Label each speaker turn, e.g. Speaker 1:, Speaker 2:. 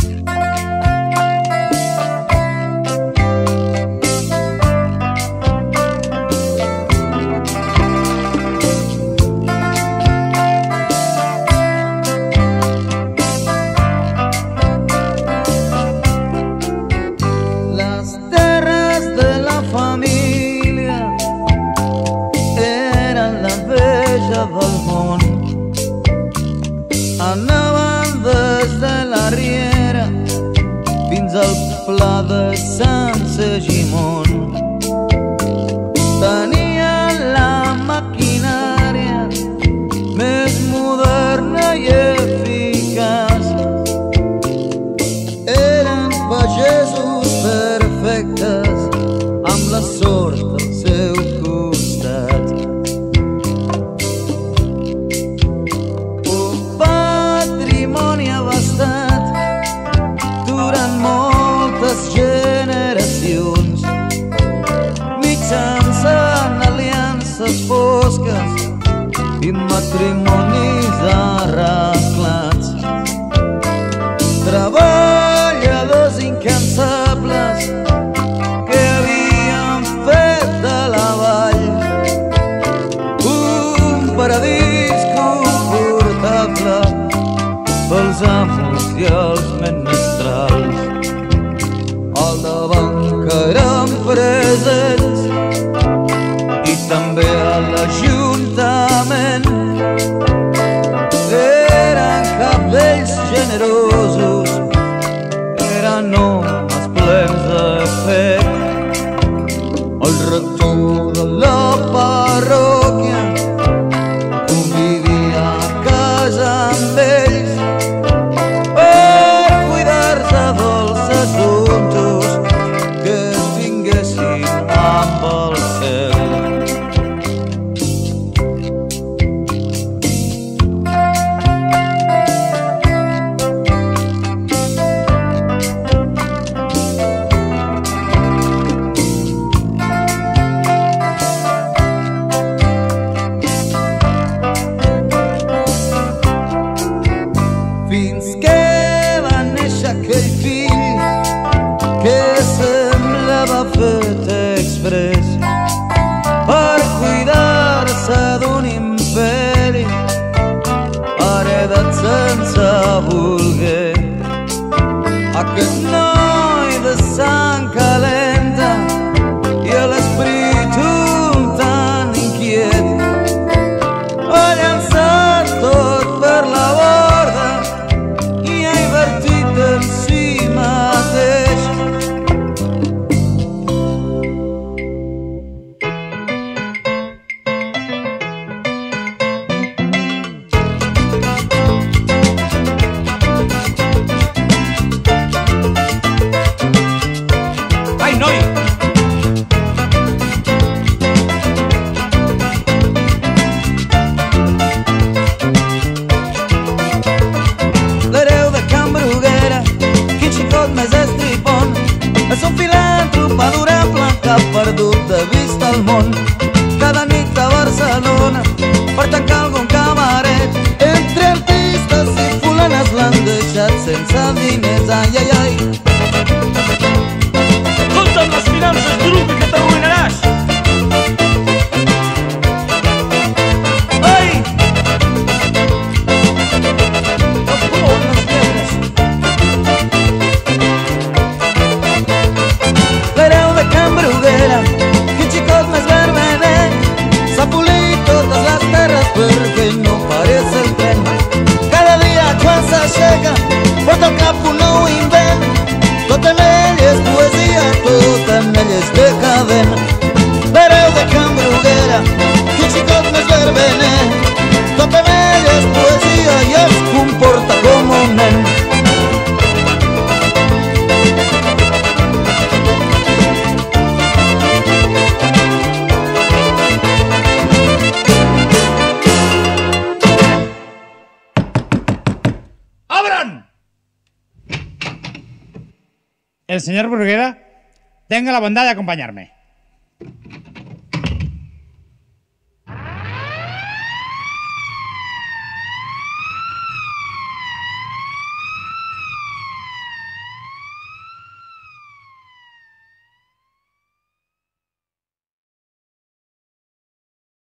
Speaker 1: Del món anaven des de la Riera fins al Pla de Sant Segimon. Tenien la maquinària més moderna i eficaç. Eren pagesos perfectes amb la sort al seu costat. Durant moltes generacions, mitjançant aliances fosques i matrimonis arreglats, treballadors incansables que havien fet de la vall un paradís confortable pels amos i els menestrals. Al davant que eren presents i també a l'Ajuntament eren cabells generosos, eren homes plens de fe. El rector de la parròquia convivia a casa amb ells per cuidar-se dels assumptes que tinguessin amb el cel. Fins que va néixer aquell fill que semblava fet exprés per cuidar-se d'un imperi heredat sense voler. Aquest noi de sang calenta i l'esperit tan inquiet ha llançat tot per la borda i ha invertit en si mateix.
Speaker 2: Ai, noi!
Speaker 1: L'hereu de Can Bruguera, quin xicot més estripon, és un filàntrop adorable que ha perdut de vista el món. Cada nit a Barcelona per tancar algun cabaret, entre artistes i fulanes l'han deixat sense diners. Ai, ai, ai.
Speaker 2: Compte amb les finances, druc, que t'arruïnaràs!
Speaker 1: Ai! El color de les pedres. L'hereu de Can Bruguera, quin xicot més vermell, s'ha polit totes les terres perquè no parés el tren. Cada dia quan s'aixeca pot al cap un nou invent. Tot en ell és poesia, tot en ell és decadent. L'hereu de Can Bruguera, quin xicot més vermell, tot en ell és poesia i es comporta com un nen.
Speaker 2: Abran!
Speaker 3: El señor Bruguera, tenga la bondad de acompañarme.